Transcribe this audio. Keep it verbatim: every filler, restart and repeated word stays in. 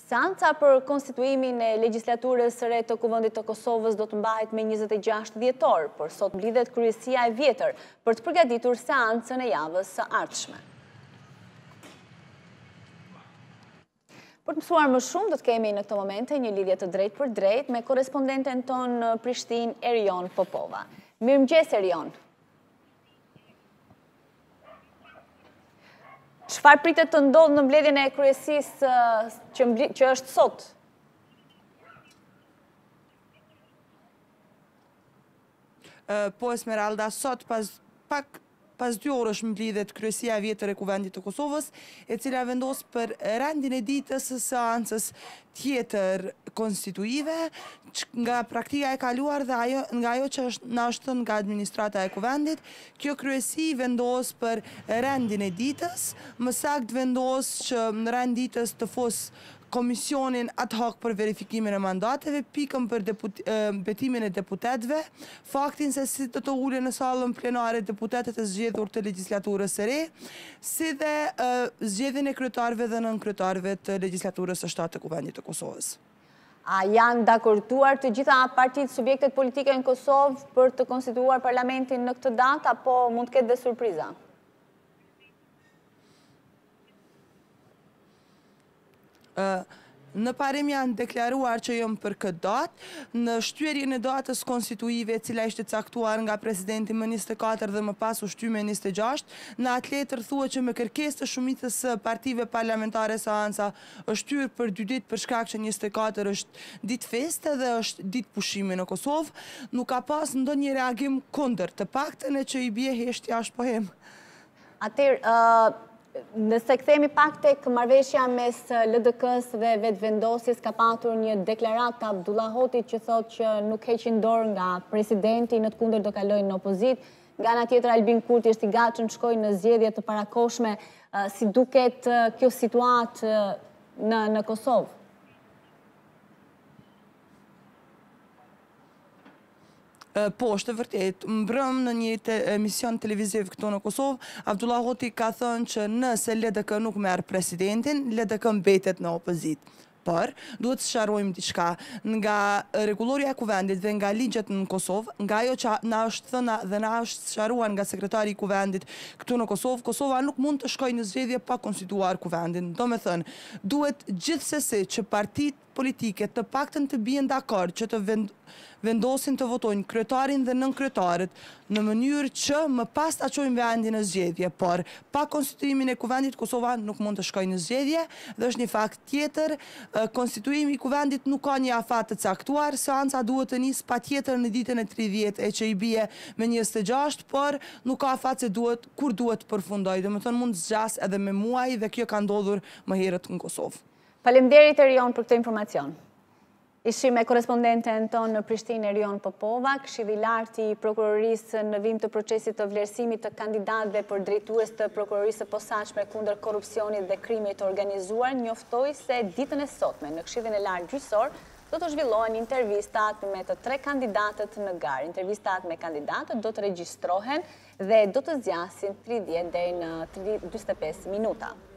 Seanca për konstituimin e legjislaturës së re të Kuvendit të Kosovës do të mbahet me njëzet e gjashtë dhjetor, por sot mblidhet kryesia e vjetër për të përgatitur seancën e javës së ardhshme. Për të mësuar më shumë, do të kemi në këto momente një lidhje të drejt për drejt me korespondenten ton në Prishtinë, Erion Popova. Mirëmëngjes, Erion. Çfarë pritet të ndodhë në mbledhjen e kryesisë që, që është sot? Uh, po, Esmeralda, sot pas, pak pas dy orësh mbledhet kryesia e vjetër e Kuvendit të Kosovës, e cila vendos për rendin e ditës së seancës tjetër konstituive, nga praktika e kaluar dhe ajo, nga ajo që është na është thënë nga administrata e Kuvendit. Kjo kryesi vendos për rendin e ditës, më saktë vendos që në rend ditës të fos Komisionin ad hoc për verifikimin e mandateve, pikën për deput, betimin e deputetëve, faktin se si të të ulen në salën plenare deputetet e zgjedhur të legjislaturës së re, si dhe uh, zgjedhjen e kryetarëve dhe nënkryetarëve të legjislaturës së shtatë të Kuvendit të Kosovës. A janë dakorduar të gjitha partitë, subjektet politike në Kosovë për të konstituuar parlamentin në këtë datë, apo mund të ketë dhe surpriza? Uh, në parim janë deklaruar që jëmë për këtë datë, në shtyerjen e datës konstituive, cila ishte caktuar nga presidenti më njëzet e katër dhe më pas u shtyme njëzet e gjashtë, në atë letër thua që me kërkesë të shumicës së partive parlamentare seanca është shtyr për dy ditë për shkak që njëzet e katër është ditë feste dhe është ditë pushimi në Kosovë, nuk ka pas ndonjë reagim kundër, të paktën e që i bie heshtja është pohem. Atëherë, uh... nëse kthehemi pak tek marrëveshja mes L D K-s dhe vetëvendosjes, ka patur një deklaratë të Abdullah Hotit që thotë që nuk heqin dorë nga presidenti, në të kundër do kalojnë në opozit. Nga ana tjetër, Albin Kurti është i gatshëm të shkojë në zgjedhje të parakohshme. Si duket kjo situatë në në Kosovë? Po, është e vërtet. Mbrëm në një te, emision televiziv këtu në Kosovë, Abdullah Hoti ka thënë që nëse L D K nuk merr presidentin, L D K mbetet në opozit. Por, duhet të sharojmë diçka nga rregulloria e Kuvendit dhe nga ligjet në Kosovë, nga ajo që na është thëna dhe na është sqaruar nga sekretari i Kuvendit këtu në Kosovë, Kosova nuk mund të shkojë në zgjedhje pa konstituar Kuvendin. Do me thënë, duhet gjithsesi që partitë politike të paktën të bien dakord që të vend, vendosin të votojnë kryetarin dhe nënkryetarët në mënyrë që më pas ta çojnë vendin në zgjedhje, por pa konstituimin e Kuvendit Kosova nuk mund të shkojë në zgjedhje dhe është një fakt tjetër, konstituimi i Kuvendit nuk ka një afat të caktuar, seanca duhet të nisë patjetër në ditën e tridhjetë e që i bie me njëzet e gjashtë, por nuk ka afat se duhet kur duhet të përfundojë, domethënë mund të zgjas edhe me muaj dhe kjo ka ndodhur më herët në Kosovë. Faleminderit Erion për këtë informacion. Ishim me korespondenten tonë në Prishtinë, Erion Popova, këshilli i lartë i prokurorisë në vim të procesit të vlerësimit të kandidatëve për drejtues të prokurorisë së posaçme kundër korrupsionit dhe krimit të organizuar, njoftoi se ditën e sotme në këshillin e lartë gjyqësor do të zhvillohen intervistat me të tre kandidatët në garë. Intervistat me kandidatët do të regjistrohen dhe do të zgjasin tridhjetë deri në njëzet e pesë minuta.